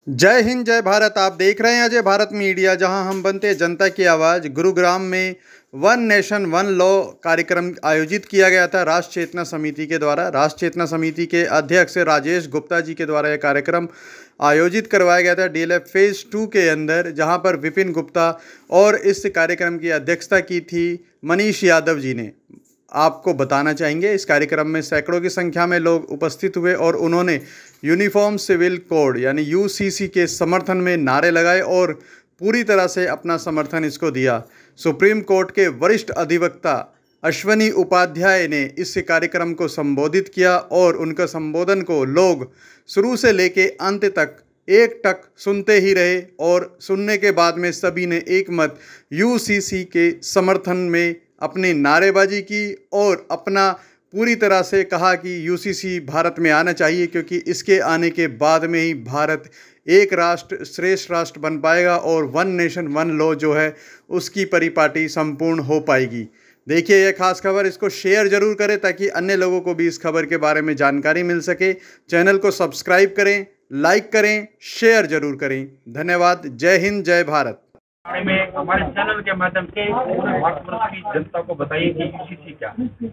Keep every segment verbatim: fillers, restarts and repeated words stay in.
जय हिंद जय भारत। आप देख रहे हैं अजय भारत मीडिया, जहां हम बनते हैं जनता की आवाज़। गुरुग्राम में वन नेशन वन लॉ कार्यक्रम आयोजित किया गया था राष्ट्र चेतना समिति के द्वारा। राष्ट्र चेतना समिति के अध्यक्ष राजेश गुप्ता जी के द्वारा यह कार्यक्रम आयोजित करवाया गया था डीएलएफ फेज़ टू के अंदर, जहां पर विपिन गुप्ता और इस कार्यक्रम की अध्यक्षता की थी मनीष यादव जी ने। आपको बताना चाहेंगे इस कार्यक्रम में सैकड़ों की संख्या में लोग उपस्थित हुए और उन्होंने यूनिफॉर्म सिविल कोड यानी यूसीसी के समर्थन में नारे लगाए और पूरी तरह से अपना समर्थन इसको दिया। सुप्रीम कोर्ट के वरिष्ठ अधिवक्ता अश्वनी उपाध्याय ने इस कार्यक्रम को संबोधित किया और उनका संबोधन को लोग शुरू से लेके अंत तक एक टक सुनते ही रहे और सुनने के बाद में सभी ने एक मत यूसीसी के समर्थन में अपनी नारेबाजी की और अपना पूरी तरह से कहा कि यूसीसी भारत में आना चाहिए, क्योंकि इसके आने के बाद में ही भारत एक राष्ट्र श्रेष्ठ राष्ट्र बन पाएगा और वन नेशन वन लॉ जो है उसकी परिपाटी संपूर्ण हो पाएगी। देखिए यह खास खबर, इसको शेयर जरूर करें ताकि अन्य लोगों को भी इस खबर के बारे में जानकारी मिल सके। चैनल को सब्सक्राइब करें, लाइक करें, शेयर जरूर करें। धन्यवाद। जय हिंद जय भारत। बारे में हमारे चैनल के माध्यम से पूरे भारतवर्ष की जनता को बताइए कि यूसीसी क्या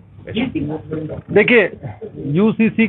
है। देखिए, यूसीसी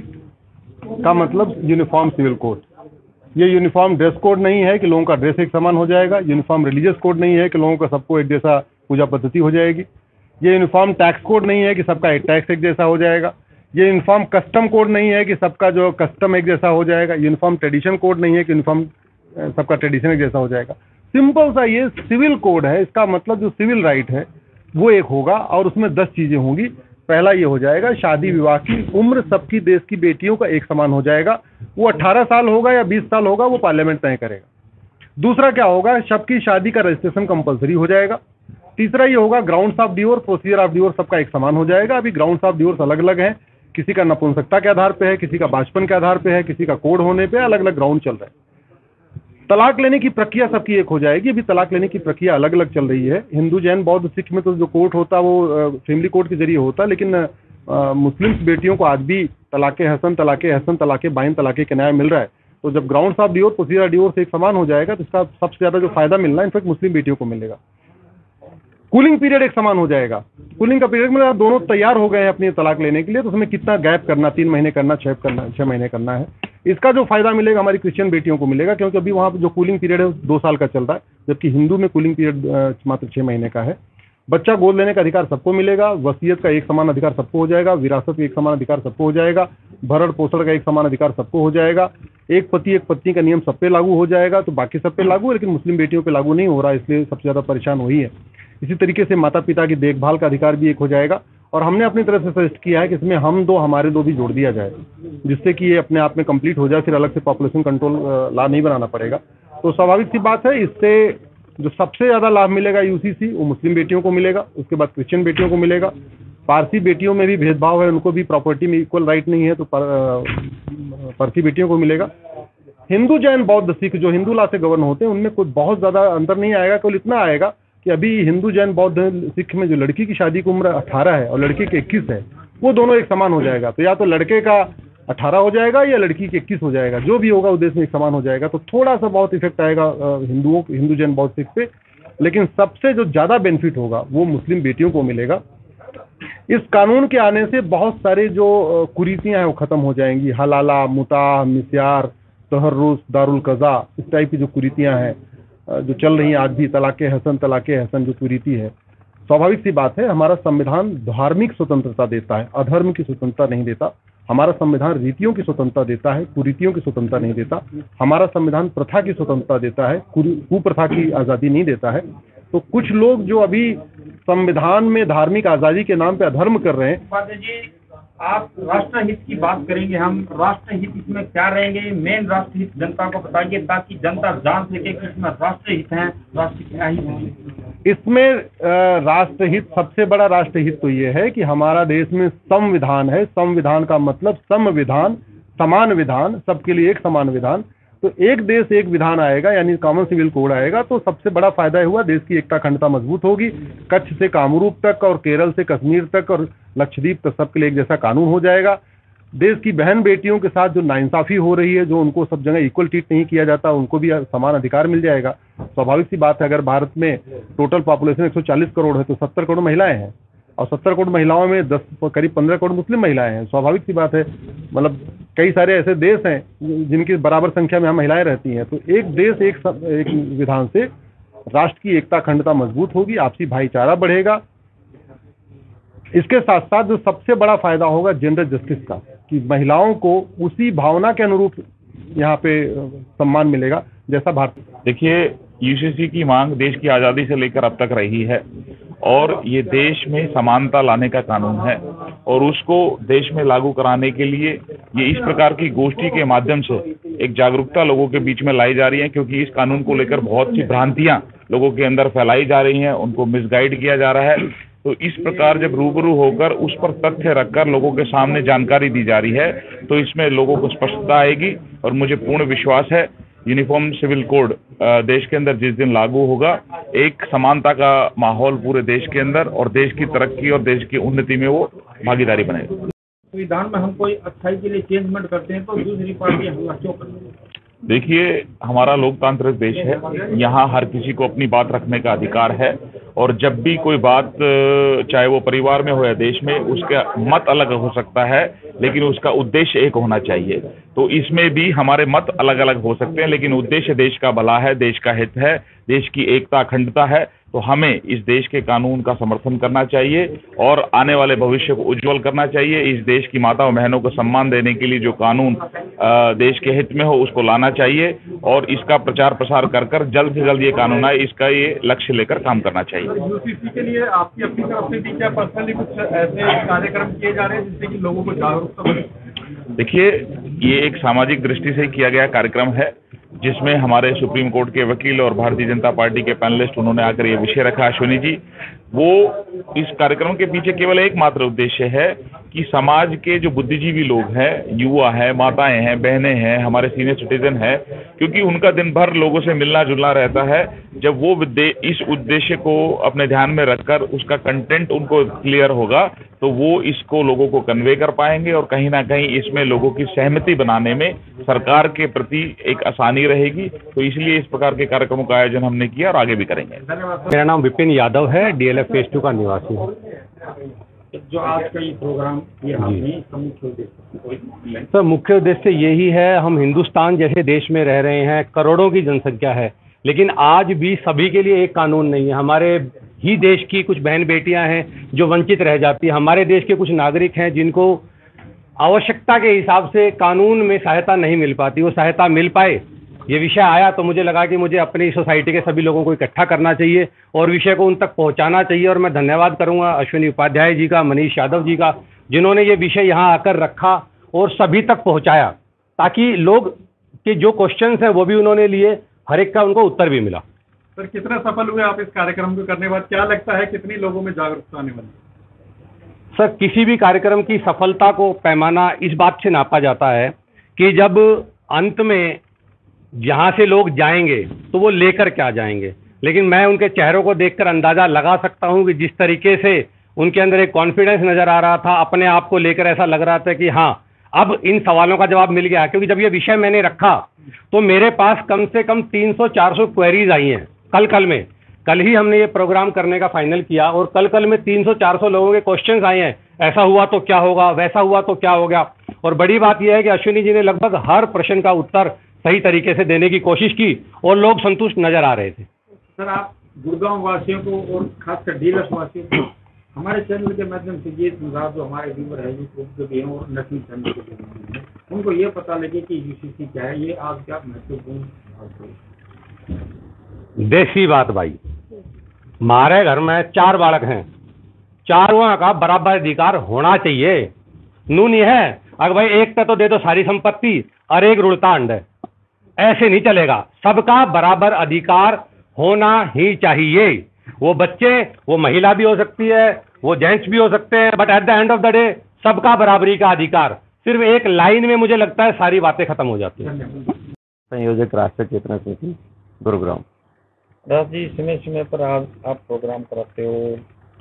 का मतलब यूनिफॉर्म सिविल कोड। ये यूनिफॉर्म ड्रेस कोड नहीं है कि लोगों का ड्रेस एक समान हो जाएगा। यूनिफॉर्म रिलीजियस कोड नहीं है कि लोगों का सबको एक जैसा पूजा पद्धति हो जाएगी। ये यूनिफॉर्म टैक्स कोड नहीं है कि सबका एक टैक्स एक जैसा हो जाएगा। ये यूनिफॉर्म कस्टम कोड नहीं है कि सबका जो कस्टम एक जैसा हो जाएगा। यूनिफॉर्म ट्रेडिशन कोड नहीं है कि यूनिफॉर्म सबका ट्रेडिशन एक जैसा हो जाएगा। सिंपल सा ये सिविल कोड है। इसका मतलब जो सिविल राइट है वो एक होगा और उसमें दस चीज़ें होंगी। पहला ये हो जाएगा, शादी विवाह की उम्र सबकी देश की बेटियों का एक समान हो जाएगा। वो अट्ठारह साल होगा या बीस साल होगा वो पार्लियामेंट तय करेगा। दूसरा क्या होगा, सबकी शादी का रजिस्ट्रेशन कंपलसरी हो जाएगा। तीसरा ये होगा, grounds of divorce, procedure of divorce सबका एक समान हो जाएगा। अभी ग्राउंड्स ऑफ डिवोर्स अलग अलग हैं, किसी का नपुंसकता के आधार पर है, किसी का बाचपन के आधार पर है, किसी का कोड होने पर, अलग अलग ग्राउंड चल रहे हैं। तलाक लेने की प्रक्रिया सबकी एक हो जाएगी। अभी तलाक लेने की प्रक्रिया अलग अलग चल रही है। हिंदू, जैन, बौद्ध, सिख में तो जो कोर्ट होता है वो फैमिली कोर्ट के जरिए होता है, लेकिन मुस्लिम्स बेटियों को आज भी तलाक़े हसन, तलाक़े हसन, तलाक़े बाइन, तलाक़े के न्याय मिल रहा है। तो जब grounds of divorce, procedure divorce एक समान हो जाएगा तो इसका सबसे ज़्यादा जो फायदा मिलना है इनफैक्ट मुस्लिम बेटियों को मिलेगा। कूलिंग पीरियड एक समान हो जाएगा। कूलिंग का पीरियड में दोनों तैयार हो गए हैं अपनी तलाक लेने के लिए, तो उसमें कितना गैप करना, तीन महीने करना, छः करना, छः महीने करना है। इसका जो फायदा मिलेगा हमारी क्रिश्चियन बेटियों को मिलेगा, क्योंकि अभी वहाँ पर जो कूलिंग पीरियड है दो साल का चल रहा है, जबकि हिंदू में कूलिंग पीरियड मात्र छः महीने का है। बच्चा गोद लेने का अधिकार सबको मिलेगा। वसीयत का एक समान अधिकार सबको हो जाएगा। विरासत का एक समान अधिकार सबको हो जाएगा। भरण पोषण का एक समान अधिकार सबको हो जाएगा। एक पति एक पत्नी का नियम सब पे लागू हो जाएगा। तो बाकी सब पे लागू है, लेकिन मुस्लिम बेटियों पे लागू नहीं हो रहा, इसलिए सबसे ज़्यादा परेशान वही है। इसी तरीके से माता पिता की देखभाल का अधिकार भी एक हो जाएगा। और हमने अपनी तरफ से सजेस्ट किया है कि इसमें हम दो हमारे दो भी जोड़ दिया जाए, जिससे कि ये अपने आप में कंप्लीट हो जाए, फिर अलग से पॉपुलेशन कंट्रोल लॉ नहीं बनाना पड़ेगा। तो स्वाभाविक सी बात है, इससे जो सबसे ज़्यादा लाभ मिलेगा यूसीसी वो मुस्लिम बेटियों को मिलेगा, उसके बाद क्रिश्चियन बेटियों को मिलेगा। पारसी बेटियों में भी भेदभाव है, उनको भी प्रॉपर्टी में इक्वल राइट नहीं है, तो पारसी बेटियों को मिलेगा। हिंदू, जैन, बौद्ध, सिख जो हिंदू लॉ से गवर्न होते हैं उनमें कुछ बहुत ज़्यादा अंतर नहीं आएगा। केवल इतना आएगा कि अभी हिंदू, जैन, बौद्ध, सिख में जो लड़की की शादी की उम्र अठारह है और लड़के की इक्कीस है, वो दोनों एक समान हो जाएगा। तो या तो लड़के का अठारह हो जाएगा या लड़की की इक्कीस हो जाएगा, जो भी होगा वो देश में एक समान हो जाएगा। तो थोड़ा सा बहुत इफेक्ट आएगा हिंदुओं हिंदू, जैन, बौद्ध, सिख पे, लेकिन सबसे जो ज़्यादा बेनिफिट होगा वो मुस्लिम बेटियों को मिलेगा। इस कानून के आने से बहुत सारे जो कुरीतियाँ हैं वो ख़त्म हो जाएंगी। हलाला, मुता, मिस्यार, तहर्रुस, दारुल कज़ा, इस टाइप की जो कुरीतियाँ हैं जो चल रही हैं आज भी, तलाक़े हसन, तलाक़े हसन जो कुरीति है, स्वाभाविक सी बात है हमारा संविधान धार्मिक स्वतंत्रता देता है, अधर्म की स्वतंत्रता नहीं देता। हमारा संविधान रीतियों की स्वतंत्रता देता है, कुरीतियों की स्वतंत्रता नहीं देता। हमारा संविधान प्रथा की स्वतंत्रता देता है, कुप्रथा की आज़ादी नहीं देता है। तो कुछ लोग जो अभी संविधान में धार्मिक आज़ादी के नाम पे अधर्म कर रहे हैं। आप राष्ट्रहित की बात करेंगे, हम राष्ट्रहित इसमें क्या रहेंगे, मेन राष्ट्रहित जनता को बताइए ताकि जनता जान सके कि इसमें राष्ट्रहित है, राष्ट्र क्या हित है। इसमें राष्ट्रहित, सबसे बड़ा राष्ट्रहित तो ये है कि हमारा देश में संविधान है। संविधान का मतलब संविधान, समान विधान, सबके लिए एक समान विधान। तो एक देश एक विधान आएगा, यानी कॉमन सिविल कोड आएगा, तो सबसे बड़ा फायदा हुआ, देश की एकता अखंडता मजबूत होगी। कच्छ से कामरूप तक और केरल से कश्मीर तक और लक्षद्वीप तक सबके लिए एक जैसा कानून हो जाएगा। देश की बहन बेटियों के साथ जो नाइंसाफ़ी हो रही है, जो उनको सब जगह इक्वल ट्रीट नहीं किया जाता, उनको भी समान अधिकार मिल जाएगा। स्वाभाविक सी बात है, अगर भारत में टोटल पॉपुलेशन एक सौ चालीस करोड़ है तो सत्तर करोड़ महिलाएं हैं, और सत्तर करोड़ महिलाओं में दस करीब पंद्रह करोड़ मुस्लिम महिलाएं हैं। स्वाभाविक सी बात है, मतलब कई सारे ऐसे देश हैं जिनकी बराबर संख्या में यहाँ महिलाएं रहती हैं। तो एक देश एक सब, एक विधान से राष्ट्र की एकता अखंडता मजबूत होगी, आपसी भाईचारा बढ़ेगा। इसके साथ साथ जो सबसे बड़ा फायदा होगा जेंडर जस्टिस का, कि महिलाओं को उसी भावना के अनुरूप यहाँ पे सम्मान मिलेगा जैसा भारत। देखिए, यूसीसी की मांग देश की आज़ादी से लेकर अब तक रही है, और ये देश में समानता लाने का कानून है, और उसको देश में लागू कराने के लिए ये इस प्रकार की गोष्ठी के माध्यम से एक जागरूकता लोगों के बीच में लाई जा रही है, क्योंकि इस कानून को लेकर बहुत सी भ्रांतियां लोगों के अंदर फैलाई जा रही हैं, उनको मिसगाइड किया जा रहा है। तो इस प्रकार जब रूबरू होकर उस पर तथ्य रखकर लोगों के सामने जानकारी दी जा रही है, तो इसमें लोगों को स्पष्टता आएगी। और मुझे पूर्ण विश्वास है यूनिफॉर्म सिविल कोड देश के अंदर जिस दिन लागू होगा, एक समानता का माहौल पूरे देश के अंदर, और देश की तरक्की और देश की उन्नति में वो भागीदारी बनेगा। संविधान में हम कोई अच्छाई के लिए चेंजमेंट करते हैं तो दूसरी पार्टी हमला क्यों करती है? देखिए, हमारा लोकतांत्रिक देश है, यहाँ हर किसी को अपनी बात रखने का अधिकार है, और जब भी कोई बात, चाहे वो परिवार में हो या देश में, उसका मत अलग हो सकता है, लेकिन उसका उद्देश्य एक होना चाहिए। तो इसमें भी हमारे मत अलग अलग हो सकते हैं, लेकिन उद्देश्य देश का भला है, देश का हित है, देश की एकता अखंडता है। तो हमें इस देश के कानून का समर्थन करना चाहिए, और आने वाले भविष्य को उज्जवल करना चाहिए। इस देश की माता और बहनों को सम्मान देने के लिए जो कानून देश के हित में हो, उसको लाना चाहिए, और इसका प्रचार प्रसार कर कर जल्द से जल्द ये कानून आए, इसका ये लक्ष्य लेकर काम करना चाहिए। यूसीसी के लिए आपकी अपनी तरफ से भी क्या पर्सनली कुछ ऐसे कार्यक्रम किए जा रहे हैं जिससे कि लोगों को जागरूकता बढ़े? देखिए, ये एक सामाजिक दृष्टि से किया गया कार्यक्रम है, जिसमें हमारे सुप्रीम कोर्ट के वकील और भारतीय जनता पार्टी के पैनलिस्ट, उन्होंने आकर ये विषय रखा, अश्विनी जी। वो इस कार्यक्रम के पीछे केवल एकमात्र उद्देश्य है कि समाज के जो बुद्धिजीवी लोग हैं, युवा हैं, माताएं हैं, बहनें हैं, हमारे सीनियर सिटीजन हैं, क्योंकि उनका दिन भर लोगों से मिलना जुलना रहता है, जब वो इस उद्देश्य को अपने ध्यान में रखकर उसका कंटेंट उनको क्लियर होगा, तो वो इसको लोगों को कन्वे कर पाएंगे, और कहीं ना कहीं इसमें लोगों की सहमति बनाने में सरकार के प्रति एक आसानी रहेगी। तो इसलिए इस प्रकार के कार्यक्रमों का आयोजन हमने किया, और आगे भी करेंगे। मेरा नाम विपिन यादव है, डीएलएफ फेज टू का निवासी हूँ। जो आज का ये प्रोग्राम ये आपने इसका मुख्य उद्देश्य? सर, मुख्य उद्देश्य यही है, हम हिंदुस्तान जैसे देश में रह रहे हैं, करोड़ों की जनसंख्या है, लेकिन आज भी सभी के लिए एक कानून नहीं है। हमारे ही देश की कुछ बहन बेटियां हैं जो वंचित रह जाती है। हमारे देश के कुछ नागरिक हैं जिनको आवश्यकता के हिसाब से कानून में सहायता नहीं मिल पाती, वो सहायता मिल पाए। ये विषय आया तो मुझे लगा कि मुझे अपनी सोसाइटी के सभी लोगों को इकट्ठा करना चाहिए और विषय को उन तक पहुंचाना चाहिए। और मैं धन्यवाद करूंगा अश्विनी उपाध्याय जी का, मनीष यादव जी का, जिन्होंने ये विषय यहाँ आकर रखा और सभी तक पहुंचाया, ताकि लोग के जो क्वेश्चंस हैं वो भी उन्होंने लिए, हर एक का उनको उत्तर भी मिला। सर, कितना सफल हुए आप इस कार्यक्रम को करने के बाद? क्या लगता है कितनी लोगों में जागरूकता आने वाली? सर, किसी भी कार्यक्रम की सफलता को पैमाना इस बात से नापा जाता है कि जब अंत में जहाँ से लोग जाएंगे तो वो लेकर क्या जाएंगे। लेकिन मैं उनके चेहरों को देखकर अंदाज़ा लगा सकता हूँ कि जिस तरीके से उनके अंदर एक कॉन्फिडेंस नज़र आ रहा था, अपने आप को लेकर ऐसा लग रहा था कि हाँ, अब इन सवालों का जवाब मिल गया। क्योंकि जब ये विषय मैंने रखा तो मेरे पास कम से कम तीन सौ चार सौ क्वेरीज आई हैं कल कल में। कल ही हमने ये प्रोग्राम करने का फाइनल किया और कल कल में तीन सौ चार सौ लोगों के क्वेश्चंस आए हैं, ऐसा हुआ तो क्या होगा, वैसा हुआ तो क्या होगा। और बड़ी बात यह है कि अश्विनी जी ने लगभग हर प्रश्न का उत्तर सही तरीके से देने की कोशिश की और लोग संतुष्ट नजर आ रहे थे। सर, आप गुड़गांव वासियों को और खासकर डीलक्स वासियों को हमारे चैनल के माध्यम से ये सुझाव, जो हमारे व्यूवर है यूट्यूब के भी हैं और नेशनल चैनल के भी हैं, उनको ये पता लगे कि यूसीसी क्या है, ये आज क्या महत्वपूर्ण। देसी बात भाई, हमारे घर में चार बालक हैं, चारों का बराबर अधिकार होना चाहिए। नून ये है अगर भाई एक पे तो दे दो सारी संपत्ति और एक रुड़ता अंड, ऐसे नहीं चलेगा। सबका बराबर अधिकार होना ही चाहिए। वो बच्चे, वो महिला भी हो सकती है, वो जेंट्स भी हो सकते हैं, but at the end of the day सबका बराबरी का अधिकार। सिर्फ एक लाइन में मुझे लगता है सारी बातें खत्म हो जाती हैं। संयोजक राष्ट्रीय चेतना समिति गुरुग्राम। दास जी, समय समय पर आप आप प्रोग्राम कराते हो,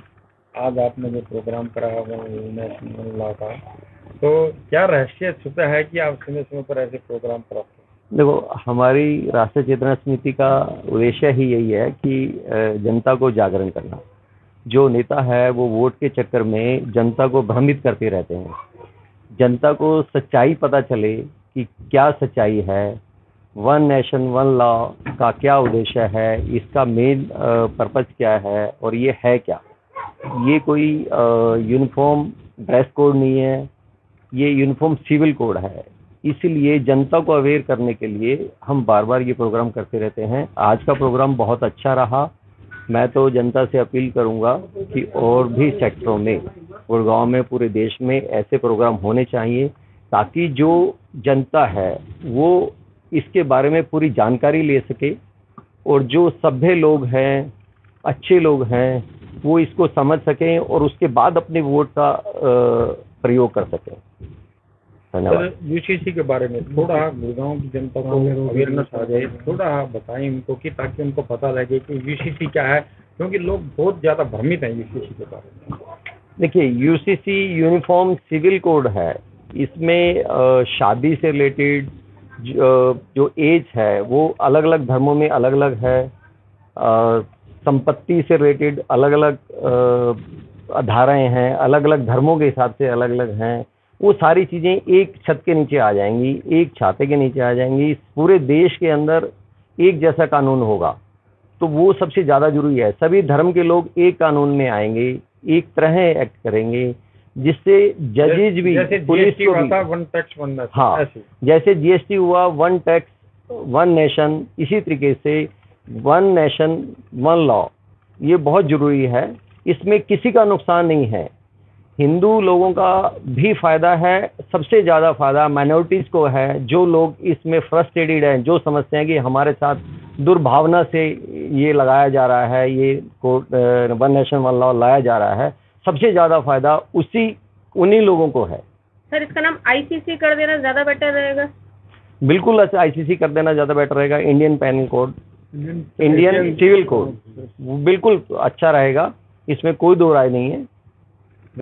आज आपने जो प्रोग्राम कराया वो नेशनल लॉ का, तो क्या रहस्य छुपा है कि आप समय समय पर ऐसे प्रोग्राम कराते हैं? देखो, हमारी राष्ट्रीय चेतना समिति का उद्देश्य ही यही है कि अ, जनता को जागरण करना। जो नेता है वो वोट के चक्कर में जनता को भ्रमित करते रहते हैं। जनता को सच्चाई पता चले कि क्या सच्चाई है, वन नेशन वन लॉ का क्या उद्देश्य है, इसका मेन पर्पस क्या है और ये है क्या। ये कोई यूनिफॉर्म ड्रेस कोड नहीं है, ये यूनिफॉर्म सिविल कोड है। इसलिए जनता को अवेयर करने के लिए हम बार बार ये प्रोग्राम करते रहते हैं। आज का प्रोग्राम बहुत अच्छा रहा। मैं तो जनता से अपील करूंगा कि और भी सेक्टरों में, गुड़गांव में, पूरे देश में ऐसे प्रोग्राम होने चाहिए ताकि जो जनता है वो इसके बारे में पूरी जानकारी ले सके और जो सभ्य लोग हैं, अच्छे लोग हैं, वो इसको समझ सकें और उसके बाद अपने वोट का अ, प्रयोग कर सकें। धन्यवाद। सर, यूसीसी के बारे में थोड़ा गुड़गांव की जनता को अवेयरनेस आ जाए, थोड़ा बताएं उनको कि ताकि उनको पता लगे कि यूसीसी क्या है, क्योंकि लोग बहुत ज़्यादा भ्रमित हैं यूसीसी के बारे में। देखिए, यूसीसी यूनिफॉर्म सिविल कोड है। इसमें अ, शादी से रिलेटेड जो, जो एज है वो अलग अलग धर्मों में अलग अलग है। अ, संपत्ति से रिलेटेड अलग अलग धाराएं हैं, अलग अलग धर्मों के हिसाब से अलग अलग हैं। वो सारी चीज़ें एक छत के नीचे आ जाएंगी, एक छाते के नीचे आ जाएंगी। पूरे देश के अंदर एक जैसा कानून होगा, तो वो सबसे ज़्यादा जरूरी है। सभी धर्म के लोग एक कानून में आएंगे, एक तरह एक्ट करेंगे, जिससे जजेज भी, पुलिस को भी, वन टैक्स वन नेशन, हाँ, जैसे जीएसटी हुआ वन टैक्स वन नेशन, इसी तरीके से वन नेशन वन लॉ, ये बहुत जरूरी है। इसमें किसी का नुकसान नहीं है, हिंदू लोगों का भी फायदा है, सबसे ज़्यादा फायदा माइनॉरिटीज़ को है। जो लोग इसमें फ्रस्ट्रेटेड हैं, जो समझते हैं कि हमारे साथ दुर्भावना से ये लगाया जा रहा है, ये court one nation one law लाया जा रहा है, सबसे ज़्यादा फायदा उसी उन्हीं लोगों को है। सर, इसका नाम आईसीसी कर देना ज़्यादा बेटर रहेगा? बिल्कुल, आईसीसी कर देना ज़्यादा बेटर रहेगा। Indian penal code, Indian civil code बिल्कुल अच्छा रहेगा, इसमें कोई दो राय नहीं है।